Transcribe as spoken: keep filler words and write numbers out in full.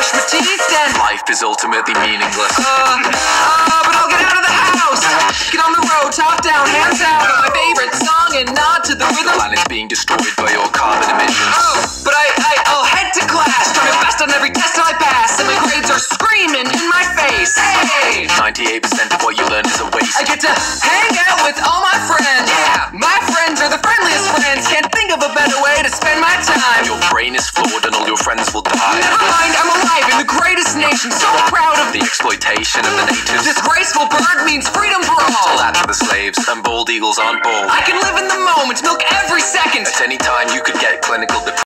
brush my teeth, then life is ultimately meaningless. Uh, uh, but I'll get out of the house, get on the road, top down, hands out, got my favorite song and nod to the The rhythm. planet's being destroyed by your carbon emissions. Oh, but I, I, I'll head to class, try my best on every test I pass, and my grades are screaming in my face. Hey! ninety-eight percent of what you learn is a waste. I get to hang out with all my friends. Yeah, my friends are the friendliest friends. Can't think of a better way to spend my time. Your brain is flawed and all your friends will die. Never mind, I'm alive in the greatest nation. So proud of The exploitation of the natives. this graceful bird means freedom for All all. that for the slaves, and bald eagles aren't bald. I can live in the moment, milk every second. At any time you could get clinical depression.